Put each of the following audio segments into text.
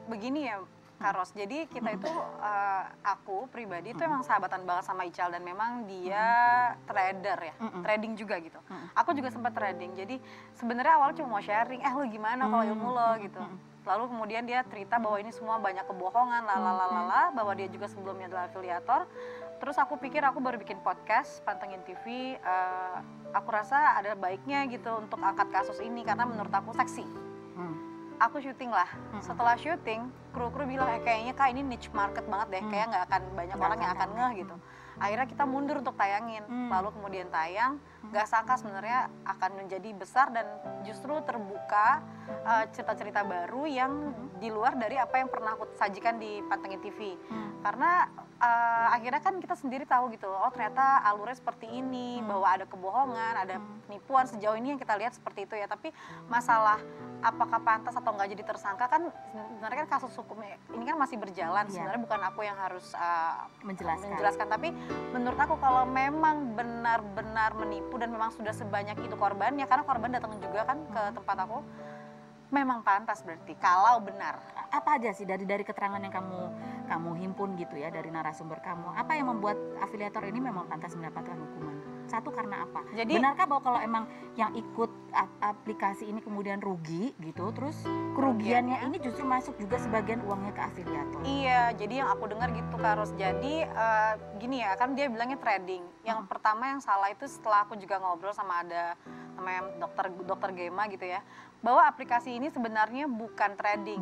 begini ya Karos, jadi kita itu aku pribadi itu emang sahabatan banget sama Ical dan memang dia trader ya, trading juga gitu. Aku juga sempat trading, jadi sebenarnya awalnya cuma mau sharing, lu gimana kalau ilmu lo gitu. Lalu kemudian dia cerita bahwa ini semua banyak kebohongan, lalalala, bahwa dia juga sebelumnya adalah afiliator. Terus aku pikir aku baru bikin podcast, pantengin TV, aku rasa ada baiknya gitu untuk angkat kasus ini karena menurut aku seksi. Aku syuting lah, setelah syuting kru-kru bilang kayaknya Kak ini niche market banget deh, kayak nggak akan banyak orang yang akan ngeh gitu. Akhirnya kita mundur untuk tayangin, lalu kemudian tayang, nggak sangka sebenarnya akan menjadi besar dan justru terbuka cerita-cerita baru yang di luar dari apa yang pernah aku sajikan di Pantengin TV. Karena akhirnya kan kita sendiri tahu gitu, oh ternyata alurnya seperti ini, bahwa ada kebohongan, ada penipuan, sejauh ini yang kita lihat seperti itu ya. Tapi masalah apakah pantas atau nggak jadi tersangka kan sebenarnya kan kasus hukumnya ini kan masih berjalan. Sebenarnya bukan aku yang harus menjelaskan, tapi menurut aku kalau memang benar-benar menipu dan memang sudah sebanyak itu korbannya, karena korban datang juga kan ke tempat aku, memang pantas berarti kalau benar. Apa aja sih dari keterangan yang kamu himpun gitu ya dari narasumber kamu, apa yang membuat afiliator ini memang pantas mendapatkan hukuman? Satu karena apa? Jadi benarkah bahwa kalau emang yang ikut aplikasi ini kemudian rugi gitu, terus kerugiannya ini justru masuk juga sebagian uangnya ke afiliator? Iya, jadi yang aku dengar gitu Karos. Jadi gini ya, kan dia bilangnya trading. Yang pertama yang salah itu setelah aku juga ngobrol sama ada namanya dokter Gema gitu ya, bahwa aplikasi ini sebenarnya bukan trading.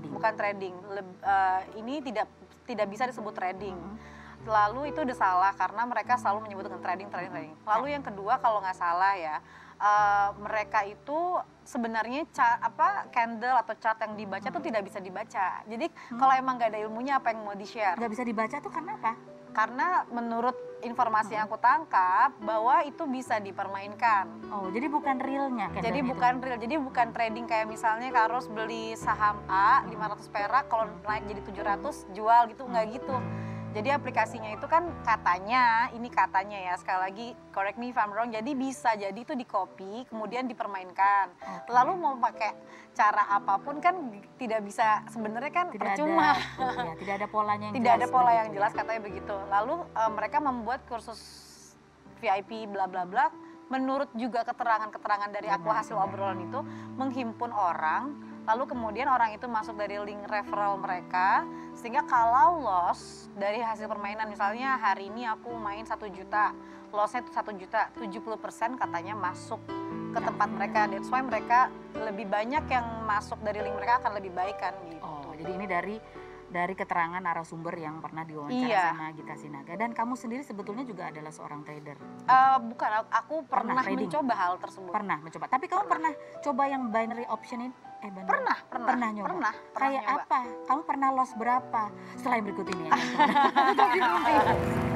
Ini tidak bisa disebut trading. Lalu itu udah salah karena mereka selalu menyebut dengan trading. Lalu yang kedua kalau nggak salah ya, mereka itu sebenarnya candle atau chart yang dibaca tuh tidak bisa dibaca. Jadi kalau emang nggak ada ilmunya apa yang mau di-share? Nggak bisa dibaca tuh karena apa? Karena menurut informasi yang aku tangkap bahwa itu bisa dipermainkan. Oh, jadi bukan realnya? Jadi bukan real, jadi bukan trading kayak misalnya Karos beli saham A 500 perak, kalau naik jadi 700 jual gitu, nggak gitu. Jadi aplikasinya itu kan katanya ya, sekali lagi correct me if I'm wrong, jadi bisa jadi itu di copy kemudian dipermainkan. Lalu mau pakai cara apapun kan tidak bisa, sebenarnya kan percuma. Tidak ada polanya yang tidak jelas. Tidak ada pola yang jelas katanya begitu. Lalu mereka membuat kursus VIP bla bla bla. Menurut juga keterangan-keterangan dari aku hasil obrolan itu menghimpun orang, lalu kemudian orang itu masuk dari link referral mereka, sehingga kalau loss dari hasil permainan, misalnya hari ini aku main 1 juta, lossnya itu 1 juta, 70% katanya masuk ke tempat mereka. That's why mereka lebih banyak yang masuk dari link mereka akan lebih baik kan gitu. Oh, jadi ini dari keterangan narasumber yang pernah diwawancara sama Gita Sinaga. Dan kamu sendiri sebetulnya juga adalah seorang trader? Bukan, aku pernah mencoba hal tersebut. Pernah mencoba, tapi kamu pernah coba yang binary option ini? Pernah nyoba? Kayak apa? Kamu pernah loss berapa? Setelah yang berikut ini ya.